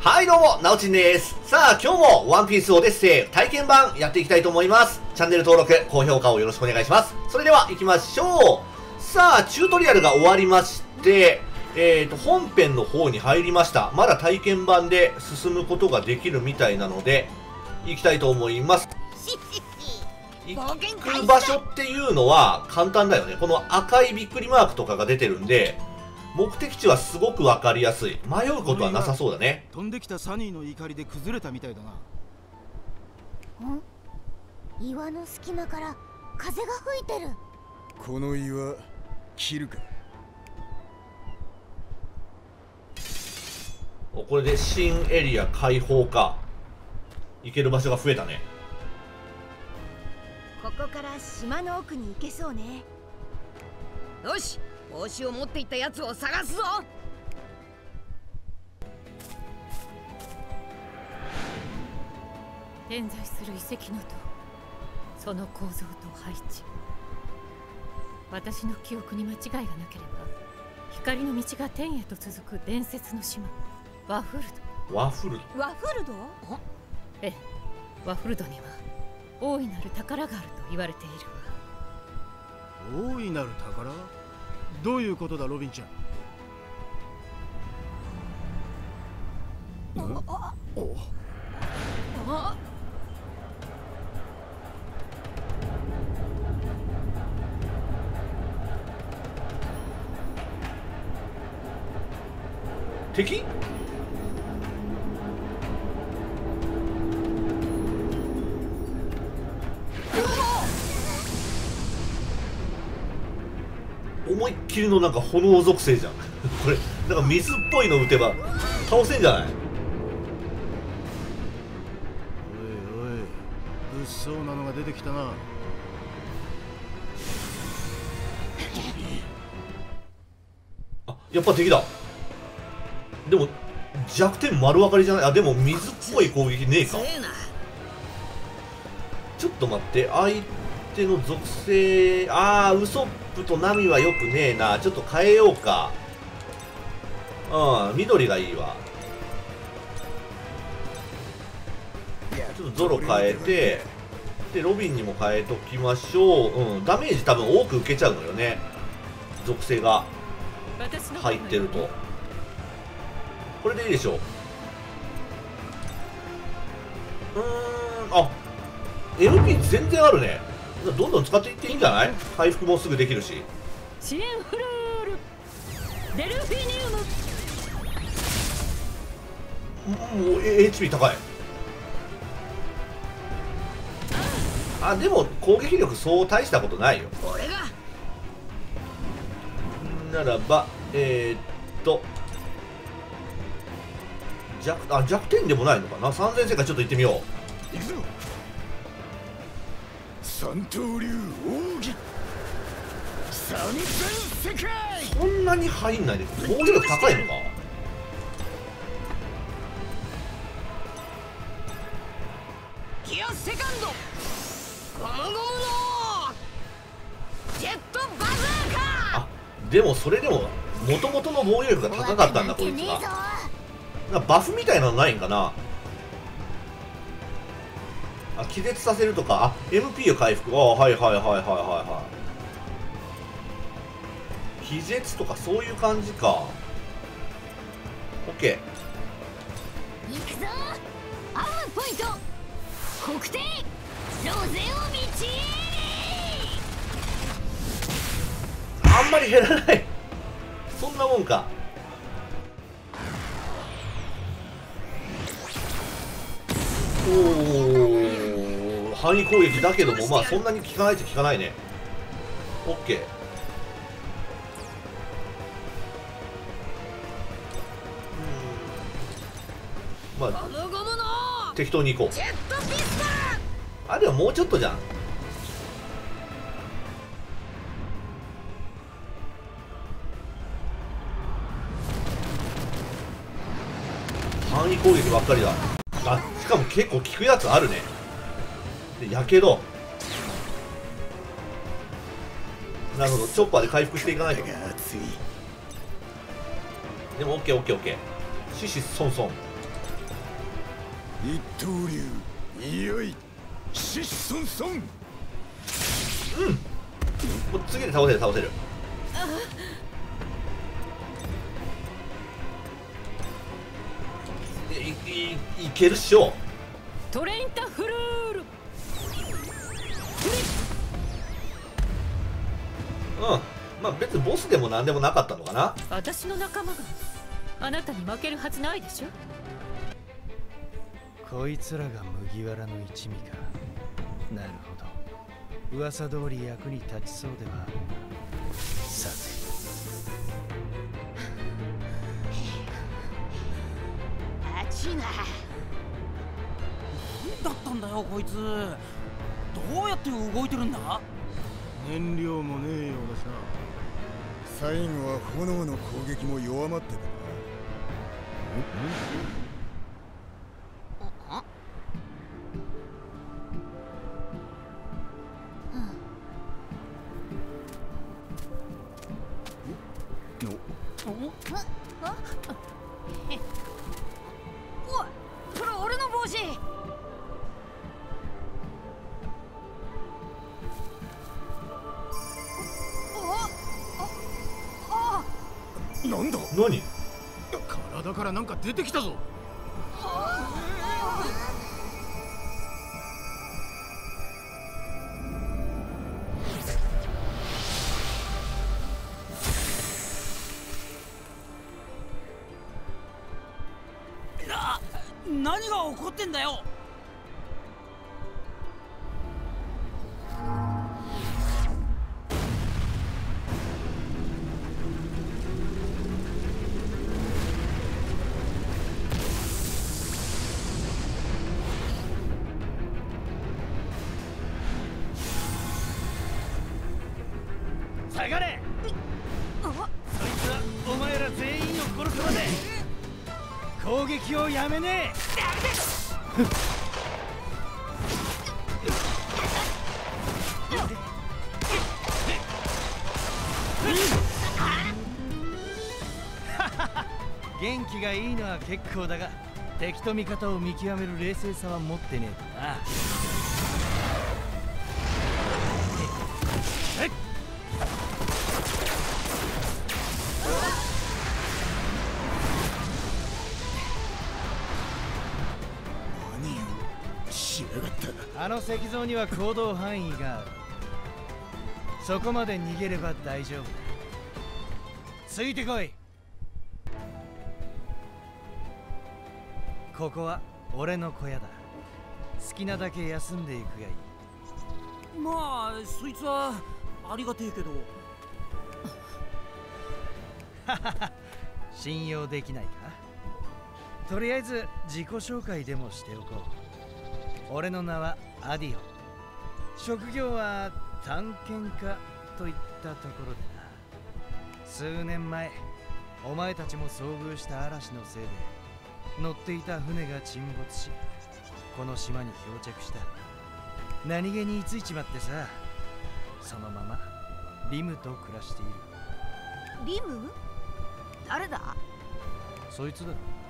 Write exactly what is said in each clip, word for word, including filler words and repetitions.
はいどうも、なおちんです。さあ、今日もワンピースオデッセイ体験版やっていきたいと思います。チャンネル登録、高評価をよろしくお願いします。それでは行きましょう。さあ、チュートリアルが終わりまして、えーと、本編の方に入りました。まだ体験版で進むことができるみたいなので、行きたいと思います。行く場所っていうのは簡単だよね。この赤いびっくりマークとかが出てるんで、目的地はすごくわかりやすい。迷うことはなさそうだね。 飛んできたサニーの怒りで崩れたみたいだな。 ん？岩の隙間から風が吹いてる。 この岩切るか。 お、これで新エリア開放か。行ける場所が増えたね。 ここから島の奥に行けそうね。 よし、帽子を持っていったやつを探すぞ。 点在する遺跡の塔、その構造と配置、私の記憶に間違いがなければ光の道が天へと続く伝説の島ワフルド。 ワフルワフルド？ ええ、ワフルドには大いなる宝があると言われているわ。大いなる宝？どういうことだ、ロビンちゃん。ん？ あおあ敵？思いっきりのなんか炎属性じゃんこれなんか水っぽいの撃てば倒せんじゃない？ おいおい、物騒なのが出てきたな。 あ、やっぱ敵だ。でも弱点丸分かりじゃない？あ、でも水っぽい攻撃ねえか。ちょっと待って、相手の属性、ああ、ウソップとナミはよくねえな。ちょっと変えようか。うん、緑がいいわ。ちょっとゾロ変えて、でロビンにも変えときましょう。うん、ダメージ多分多く受けちゃうのよね、属性が入ってると。これでいいでしょう。うーん、あ、エムピー 全然あるね。どんどん使っていっていいんじゃない？回復もすぐできるし。 シエンフルールデルフィニウム。 もう エイチピー 高い。あ、でも攻撃力そう大したことないよ。 俺がならばえー、っと弱あ弱点でもないのかな。さんぜんせんかちょっと行ってみよう。 行くぞ。三刀流奥義三千世界。 そんなに入んないで。防御力高いのか。 ギアセカンドゴムゴムのジェットバズーカ。 あ、でもそれでももともとの防御力が高かったんだこいつが。なんかバフみたいなのないんかな。あ、気絶させるとか、あ、エムピー を回復。あ、はいはいはいはいはいはい。気絶とかそういう感じか。オッケ行くぞ。アームポイント黒点ロゼを導いー。あんまり減らない。そんなもんか。おお、範囲攻撃だけども、まあそんなに効かないと効かないね。オッケー。まあゴムゴムの適当に行こう。 ジェットピストル。 あ、でももうちょっとじゃん。範囲攻撃ばっかりだ。あ、しかも結構効くやつあるね。で、やけど。なるほど、チョッパーで回復していかないと。でもオッケーオッケーオッケー。シシソンソン。 一刀流いよいシッソンソン。 もう次で倒せる倒せる。いいいいけるっしょ。 トレインタフルール。 うん、まあ別にボスでも何でもなかったのかな。 私の仲間があなたに負けるはずないでしょ。 こいつらが麦わらの一味か。なるほど、噂通り役に立ちそうではあるな。さてあちな。 だったんだよこいつ。どうやって動いてるんだ。 燃料もねえようださ。 最後は炎の攻撃も弱まってたな。 おい、それ俺の帽子。 なんだ。 何？ 体からなんか出てきたぞ。 な、何が起こってんだよ。下がれ。そいつはお前ら全員を殺すまで攻撃をやめねえ。元気がいいのは結構だが、敵と味方を見極める冷静さは持ってねえとな。あの石像には行動範囲がある。そこまで逃げれば大丈夫だ。ついてこい。ここは俺の小屋だ。好きなだけ休んでいくがいい。 まあそいつはありがてえけど。 信用できないか。とりあえず自己紹介でもしておこう。俺の名はアディオ。職業は探検家といったところでな。数年前お前たちも遭遇した嵐のせいで乗っていた船が沈没し、この島に漂着した。何気に居ついちまってさ、そのままリムと暮らしている。 リム？誰だ？ そいつだ。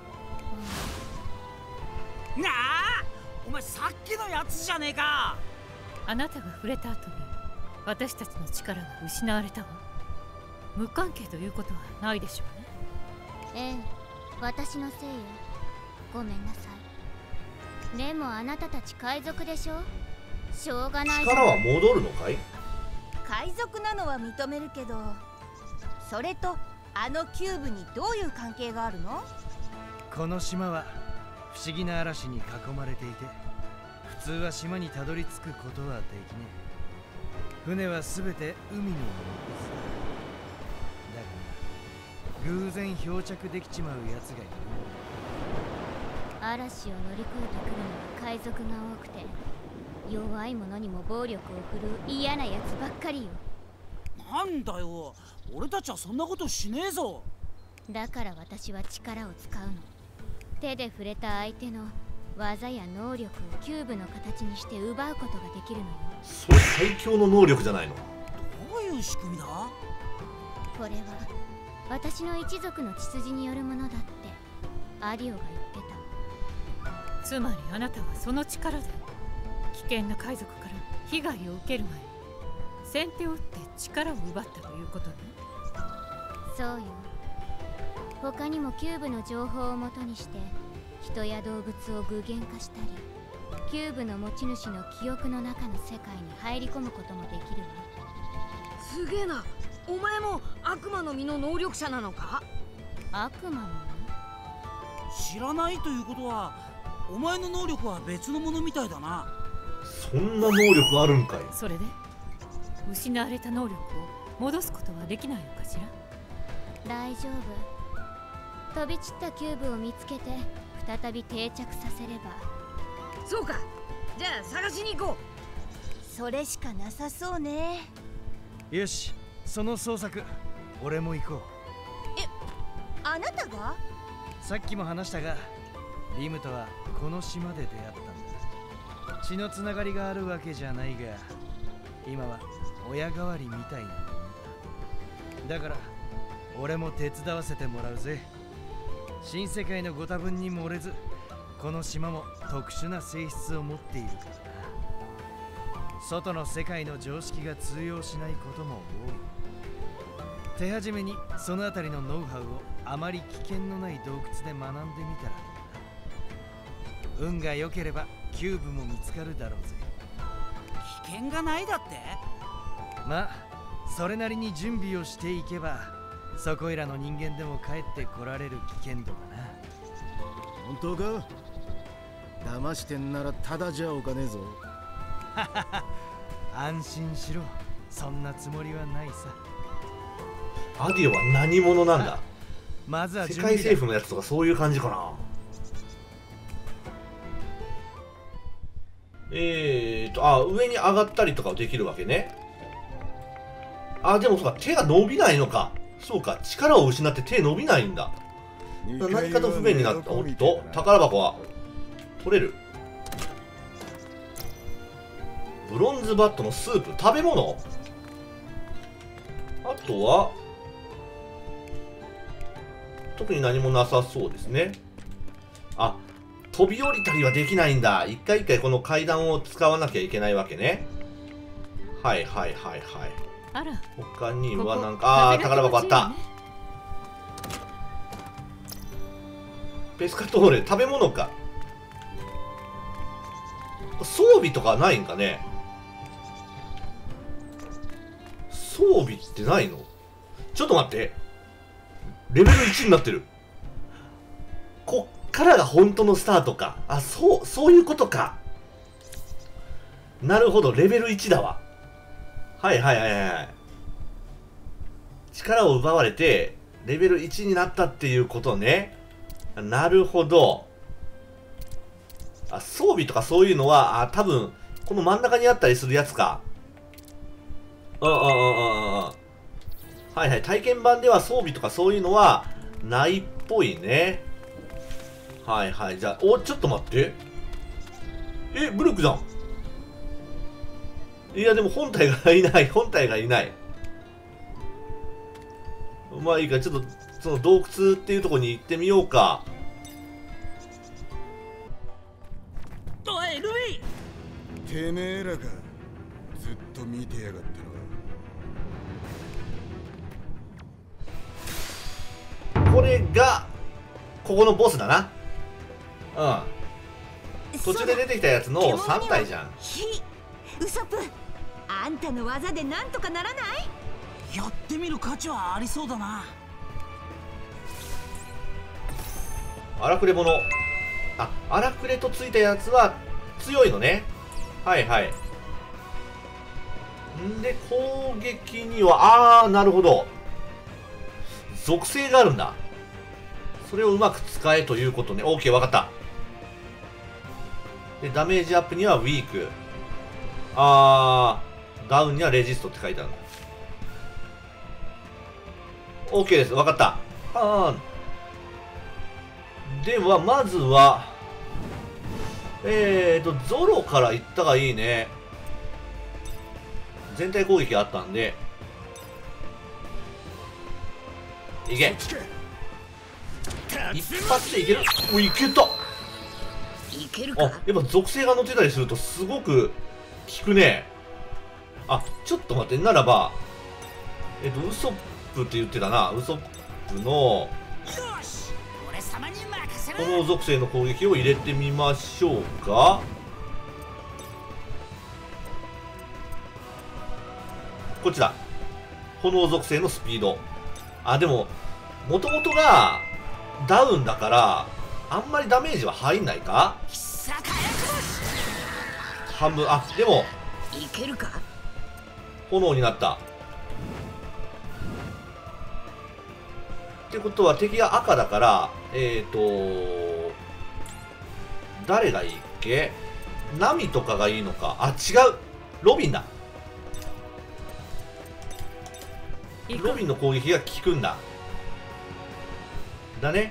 なあ、お前さっきのやつじゃねえか。 あなたが触れた後に私たちの力が失われたわ。無関係ということはないでしょうね。 ええ、私のせいよ。ごめんなさい。でもあなたたち海賊でしょ。しょうがない。 力は戻るのかい？ 海賊なのは認めるけど、それとあのキューブにどういう関係があるの？ この島は不思議な嵐に囲まれていて、普通は島にたどり着くことはできねえ。船はすべて海に残す。だが偶然漂着できちまうやつがいる。 嵐を乗り越えてくるのは海賊が多くて、弱い者にも暴力を振るう嫌なやつばっかりよ。 なんだよ、俺たちはそんなことしねえぞ。 だから私は力を使うの。手で触れた相手の技や能力をキューブの形にして奪うことができるのよ。 それ最強の能力じゃないの？ どういう仕組みだ？ これは私の一族の血筋によるものだってアディオが言ってた。 つまりあなたはその力で危険な海賊から被害を受ける前に先手を打って力を奪ったということね。 そうよ。他にもキューブの情報をもとにして人や動物を具現化したり、キューブの持ち主の記憶の中の世界に入り込むこともできるわ。 すげえな。お前も悪魔の実の能力者なのか？ 悪魔の実？知らないということはお前の能力は別のものみたいだな。 そんな能力あるんかい。 それで失われた能力を戻すことはできないのかしら？ 大丈夫。飛び散ったキューブを見つけて再び定着させれば。 そうか。じゃあ探しに行こう。それしかなさそうね。 よし、その捜索俺も行こう。 え、あなたが？ さっきも話したが、リムとはこの島で出会ったんだ。血のつながりがあるわけじゃないが、今は親代わりみたいなもんだ。だから俺も手伝わせてもらうぜ。新世界のご多分に漏れず、この島も特殊な性質を持っているからな。外の世界の常識が通用しないことも多い。手始めにそのあたりのノウハウをあまり危険のない洞窟で学んでみたらどうだ。運が良ければキューブも見つかるだろうぜ。 危険がないだって？ まあそれなりに準備をしていけば、そこいらの人間でも帰ってこられる危険度だな。 本当か？騙してんならただじゃおかねえぞ。 安心しろ、そんなつもりはないさ。 アディオは何者なんだ？ まずは世界政府のやつとかそういう感じかな。えーと、あ、上に上がったりとかできるわけね。あ、でもそうか、手が伸びないのか。そうか、力を失って手伸びないんだ。何かと不便になった。おっと、宝箱は取れる。ブロンズバットのスープ、食べ物。あとは特に何もなさそうですね。あ、飛び降りたりはできないんだ。一回一回この階段を使わなきゃいけないわけね。はいはいはいはい。 あら、 他にはなんか、ああー、宝箱あった。ペスカトーレ、食べ物か。装備とかないんかね。装備ってないの？ちょっと待って。レベルいちになってる。こっからが本当のスタートか。あ、そう、そういうことか。なるほど、レベルいちだわ。はいはいはいはい。力を奪われて、レベルいちになったっていうことね。なるほど。あ、装備とかそういうのは、あ、多分、この真ん中にあったりするやつか。うんうんうんうんうん。はいはい。体験版では装備とかそういうのはないっぽいね。はいはい。じゃあ、お、ちょっと待って。え、ブルックじゃん。いや、でも本体がいない。本体がいない。まあいいか。ちょっと、その洞窟っていうところに行ってみようか。 おい、ルビー！てめえらか。ずっと見てやがったな。これがここのボスだな。うん。途中で出てきたやつのさん体じゃん。 ひ、ウソップ、あんたの技でなんとかならない？ やってみる価値はありそうだな。 荒くれ者。あ、荒くれとついたやつは強いのね。はいはい。んで、攻撃には、あー、なるほど。属性があるんだ。それをうまく使えということね。OK、わかった。で、ダメージアップにはウィーク。あー、ダウンにはレジストって書いてあるんだ。OK です。わかった。あー。では、まずは、えーと、ゾロから行ったがいいね。全体攻撃があったんで。いけ。一発でいける。お、いけた。 いけるあ、 か。 やっぱ属性が乗ってたりするとすごく効くね。あ、ちょっと待って、ならば、えっと、ウソップって言ってたな。ウソップの、 俺様に任せろ。 炎属性の攻撃を入れてみましょうか。こっちだ。炎属性のスピード。あ、でも、もともとがダウンだから、あんまりダメージは入んないか。半分、あ、でも、 いけるか。 炎になった。ってことは敵が赤だから、えっと、誰がいいっけ？ナミとかがいいのか。あ、違う。ロビンだ。ロビンの攻撃が効くんだ。だね。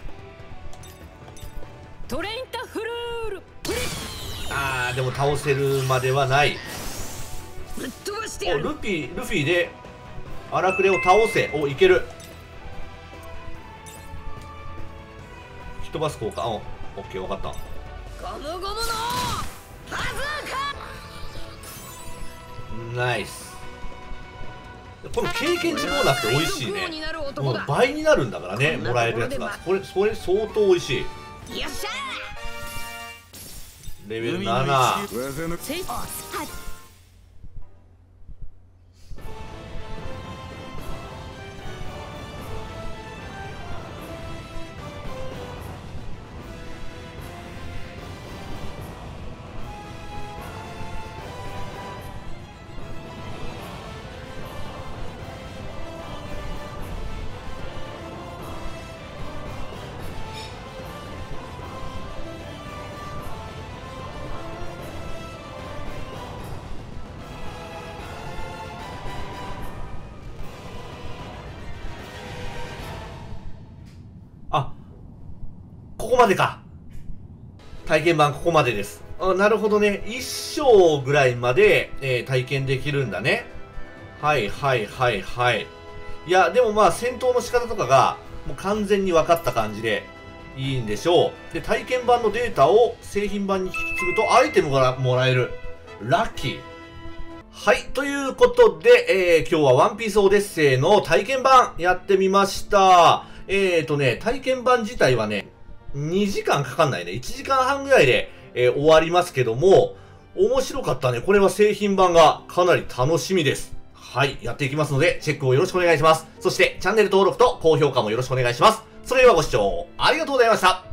トレインタフルールプリッ。 あー、でも倒せるまではない。 ぶっ飛ばしてお、 やる。 ルフィ、ルフィで荒くれを倒せ。お、いける。吹き飛ばす効果。お、オッケー、わかった。 ゴムゴムのバズーナイス。この経験値ボーナスって美味しいね。 になるもう男だ。 倍になるんだからね、もらえるやつが。これ、それ相当美味しい。 よっしゃレベルなな。 技のセイあ、ここまでか。体験版ここまでです。あ、なるほどね。一章ぐらいまで、えー体験できるんだね。はいはいはいはい。いや、でもまあ戦闘の仕方とかがもう完全に分かった感じでいいんでしょう。で、体験版のデータを製品版に引き継ぐとアイテムがもらえる。ラッキー。はい。ということで、えー、今日はワンピースオデッセイの体験版やってみました。えーとね、体験版自体はね、にじかんかかんないね。いちじかんはんぐらいで、えー終わりますけども、面白かったね。これは製品版がかなり楽しみです。はい。やっていきますので、チェックをよろしくお願いします。そして、チャンネル登録と高評価もよろしくお願いします。それではご視聴ありがとうございました。